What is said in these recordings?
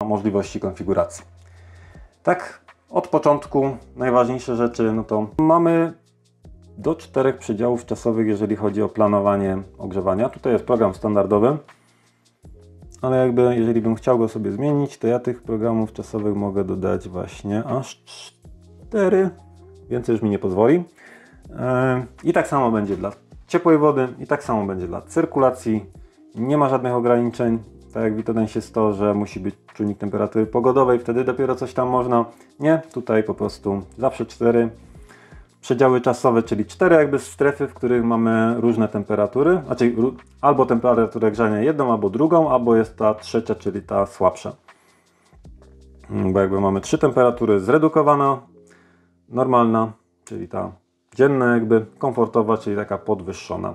możliwości konfiguracji. Tak, od początku najważniejsze rzeczy, no to mamy do 4 przedziałów czasowych, jeżeli chodzi o planowanie ogrzewania. Tutaj jest program standardowy, ale jakby jeżeli bym chciał go sobie zmienić, to ja tych programów czasowych mogę dodać właśnie aż 4, więcej już mi nie pozwoli. I tak samo będzie dla ciepłej wody i tak samo będzie dla cyrkulacji. Nie ma żadnych ograniczeń, tak jak w Vitodense jest to, że musi być czujnik temperatury pogodowej, wtedy dopiero coś tam można. Nie, tutaj po prostu zawsze 4 przedziały czasowe, czyli 4 jakby strefy, w których mamy różne temperatury, znaczy albo temperaturę grzania jedną, albo drugą, albo jest ta trzecia, czyli ta słabsza. Bo jakby mamy 3 temperatury: zredukowana, normalna, czyli ta dzienna, jakby komfortowa, czyli taka podwyższona.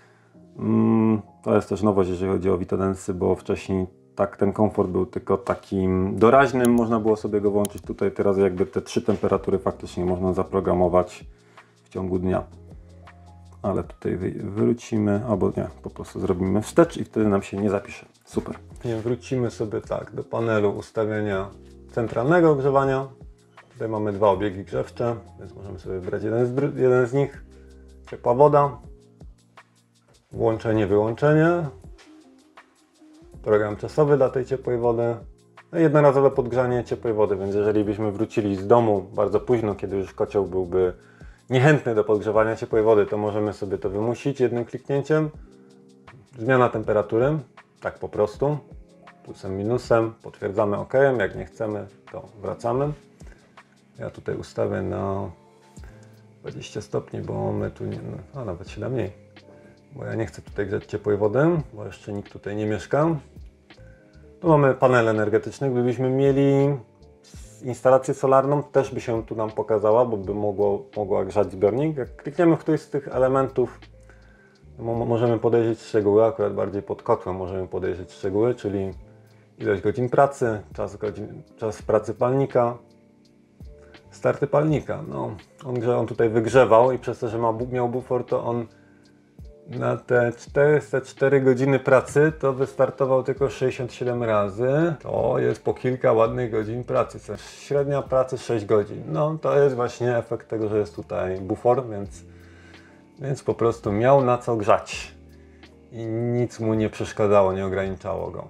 To jest też nowość, jeżeli chodzi o Vitodense, bo wcześniej tak ten komfort był tylko takim doraźnym, można było sobie go włączyć. Tutaj teraz jakby te 3 temperatury faktycznie można zaprogramować w ciągu dnia. Ale tutaj wrócimy, albo nie, po prostu zrobimy wstecz i wtedy nam się nie zapisze. Super. Wrócimy sobie tak do panelu ustawienia centralnego ogrzewania. Tutaj mamy 2 obiegi grzewcze, więc możemy sobie wybrać jeden z nich. Ciepła woda, włączenie, wyłączenie, program czasowy dla tej ciepłej wody, no i jednorazowe podgrzanie ciepłej wody, więc jeżeli byśmy wrócili z domu bardzo późno, kiedy już kocioł byłby niechętny do podgrzewania ciepłej wody, to możemy sobie to wymusić jednym kliknięciem. Zmiana temperatury, tak po prostu, plusem, minusem, potwierdzamy OK, jak nie chcemy, to wracamy. Ja tutaj ustawię na 20 stopni, bo my tu nie, a nawet 7 mniej, bo ja nie chcę tutaj grzać ciepłej wody, bo jeszcze nikt tutaj nie mieszka. Tu mamy panel energetyczny. Gdybyśmy mieli instalację solarną, też by się tu nam pokazała, bo by mogła grzać zbiornik. Jak klikniemy w któryś z tych elementów, możemy podejrzeć szczegóły, akurat bardziej pod kotłem możemy podejrzeć szczegóły, czyli ilość godzin pracy, czas pracy palnika, starty palnika. No, on tutaj wygrzewał i przez to, że miał bufor, to on na te 404 godziny pracy to wystartował tylko 67 razy. To jest po kilka ładnych godzin pracy. Średnia pracy 6 godzin. No to jest właśnie efekt tego, że jest tutaj bufor, więc po prostu miał na co grzać. I nic mu nie przeszkadzało, nie ograniczało go.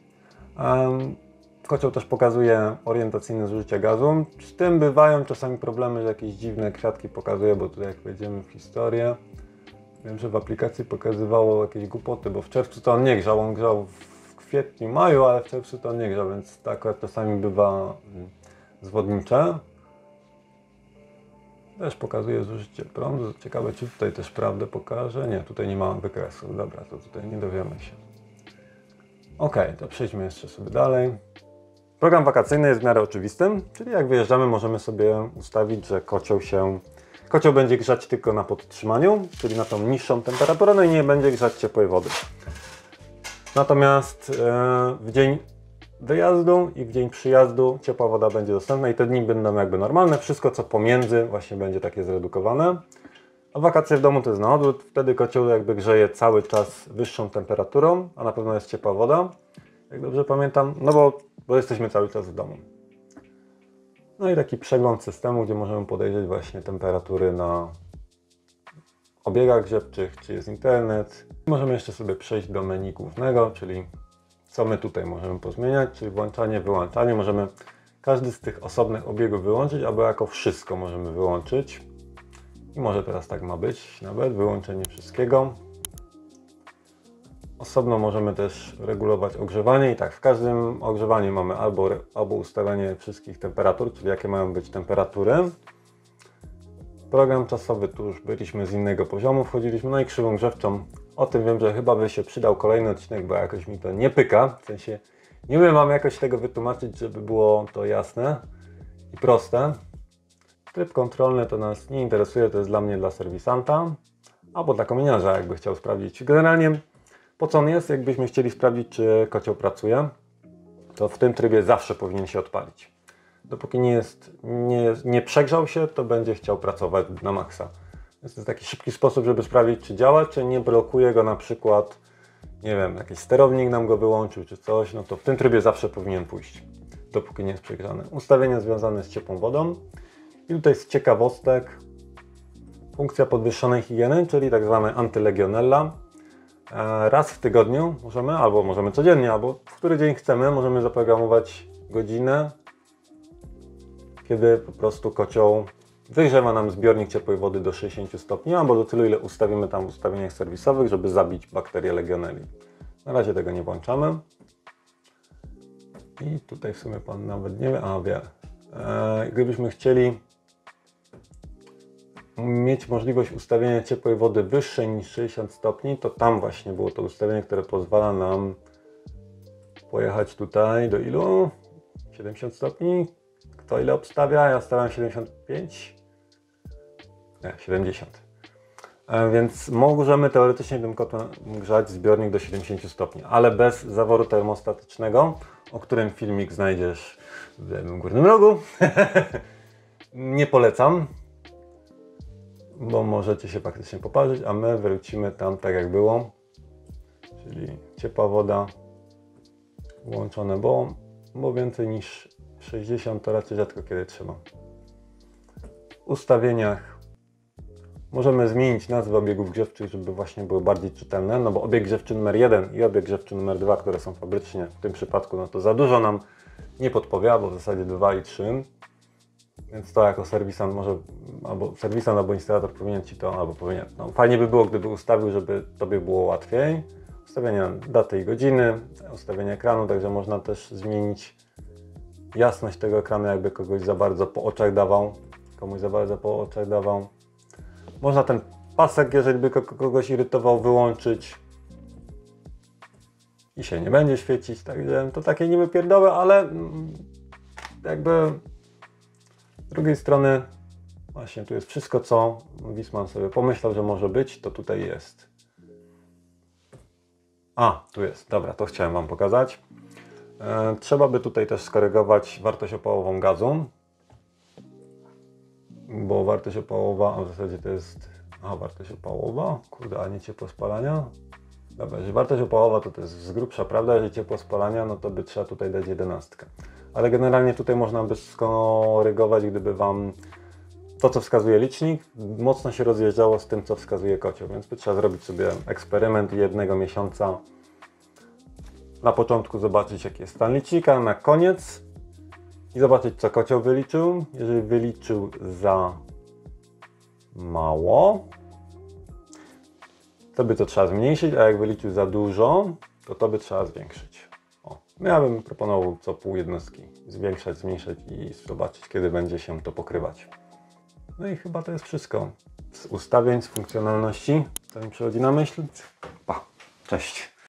Kocioł też pokazuje orientacyjne zużycie gazu. Z tym bywają czasami problemy, że jakieś dziwne kwiatki pokazuje, bo tutaj jak wejdziemy w historię, wiem, że w aplikacji pokazywało jakieś głupoty, bo w czerwcu to on nie grzał, on grzał w kwietniu, maju, ale w czerwcu to on nie grzał, więc tak akurat czasami bywa zwodnicze. Też pokazuje zużycie prądu. Ciekawe, czy tutaj też prawdę pokaże. Nie, tutaj nie ma wykresu. Dobra, to tutaj nie dowiemy się. Ok, to przejdźmy jeszcze sobie dalej. Program wakacyjny jest w miarę oczywistym, czyli jak wyjeżdżamy, możemy sobie ustawić, że kocioł będzie grzać tylko na podtrzymaniu, czyli na tą niższą temperaturę, no i nie będzie grzać ciepłej wody. Natomiast w dzień wyjazdu i w dzień przyjazdu ciepła woda będzie dostępna i te dni będą jakby normalne. Wszystko co pomiędzy właśnie będzie takie zredukowane. A wakacje w domu to jest na odwrót. Wtedy kocioł jakby grzeje cały czas wyższą temperaturą, a na pewno jest ciepła woda. Jak dobrze pamiętam, no bo jesteśmy cały czas w domu. No i taki przegląd systemu, gdzie możemy podejrzeć właśnie temperatury na obiegach grzewczych, czy jest internet. Możemy jeszcze sobie przejść do menu głównego, czyli co my tutaj możemy pozmieniać, czyli włączanie, wyłączanie. Możemy każdy z tych osobnych obiegów wyłączyć, albo jako wszystko możemy wyłączyć. I może teraz tak ma być, nawet wyłączenie wszystkiego. Osobno możemy też regulować ogrzewanie i tak w każdym ogrzewaniu mamy albo ustawianie wszystkich temperatur, czyli jakie mają być temperatury. Program czasowy, tu już byliśmy z innego poziomu, wchodziliśmy, no i krzywą grzewczą. O tym wiem, że chyba by się przydał kolejny odcinek, bo jakoś mi to nie pyka, w sensie nie umiem wam jakoś tego wytłumaczyć, żeby było to jasne i proste. Tryb kontrolny to nas nie interesuje, to jest dla mnie dla serwisanta albo dla kominiarza, jakby chciał sprawdzić. Generalnie po co on jest? Jakbyśmy chcieli sprawdzić, czy kocioł pracuje, to w tym trybie zawsze powinien się odpalić. Dopóki nie przegrzał się, to będzie chciał pracować na maksa. Więc to jest taki szybki sposób, żeby sprawdzić, czy działa, czy nie blokuje go na przykład, nie wiem, jakiś sterownik nam go wyłączył, czy coś, no to w tym trybie zawsze powinien pójść. dopóki nie jest przegrzany. Ustawienia związane z ciepłą wodą. I tutaj z ciekawostek funkcja podwyższonej higieny, czyli tak zwane antylegionella. Raz w tygodniu możemy, albo możemy codziennie, albo w który dzień chcemy, możemy zaprogramować godzinę, kiedy po prostu kocioł wygrzewa nam zbiornik ciepłej wody do 60 stopni, albo do tylu, ile ustawimy tam w ustawieniach serwisowych, żeby zabić bakterię legionelli. Na razie tego nie włączamy. I tutaj w sumie Pan nawet nie wie, a wie. Gdybyśmy chcieli mieć możliwość ustawienia ciepłej wody wyższej niż 60 stopni, to tam właśnie było to ustawienie, które pozwala nam pojechać tutaj do ilu? 70 stopni? Kto ile obstawia? Ja stawiam 75? Nie, 70. Więc możemy teoretycznie tym kotlem grzać zbiornik do 70 stopni, ale bez zaworu termostatycznego, o którym filmik znajdziesz w lewym górnym rogu. Nie polecam, bo możecie się faktycznie poparzyć, a my wrócimy tam tak jak było, czyli ciepła woda włączone, bo więcej niż 60 to raczej rzadko kiedy trzeba. W ustawieniach możemy zmienić nazwy obiegów grzewczych, żeby właśnie były bardziej czytelne, no bo obieg grzewczy numer 1 i obieg grzewczy numer 2, które są fabrycznie w tym przypadku, no to za dużo nam nie podpowiada, bo w zasadzie 2 i 3. Więc to jako serwisant może, albo instalator powinien Ci to, albo powinien. No, fajnie by było, gdyby ustawił, żeby Tobie było łatwiej. Ustawienia daty i godziny, ustawienie ekranu, także można też zmienić jasność tego ekranu, jakby kogoś za bardzo po oczach dawał. Komuś za bardzo po oczach dawał. Można ten pasek, jeżeli by kogoś irytował, wyłączyć i się nie będzie świecić, także to takie niby pierdoły, ale jakby z drugiej strony właśnie tu jest wszystko, co Wisman sobie pomyślał, że może być, to tutaj jest. A, tu jest, dobra, to chciałem Wam pokazać. Trzeba by tutaj też skorygować wartość opałową gazu, bo wartość opałowa, a w zasadzie to jest, wartość opałowa, kurde, a nie ciepło spalania. Dobra, jeżeli wartość opałowa to jest z grubsza prawda, jeżeli ciepło spalania, no to by trzeba tutaj dać 11. Ale generalnie tutaj można by skorygować, gdyby Wam to, co wskazuje licznik, mocno się rozjeżdżało z tym, co wskazuje kocioł, więc by trzeba zrobić sobie eksperyment 1 miesiąca. Na początku zobaczyć, jaki jest stan licznika, na koniec i zobaczyć, co kocioł wyliczył. Jeżeli wyliczył za mało, to by to trzeba zmniejszyć, a jak wyliczył za dużo, to by trzeba zwiększyć. Ja bym proponował co pół jednostki zwiększać, zmniejszać i zobaczyć, kiedy będzie się to pokrywać. No i chyba to jest wszystko z ustawień, z funkcjonalności, co mi przychodzi na myśl. Pa, cześć!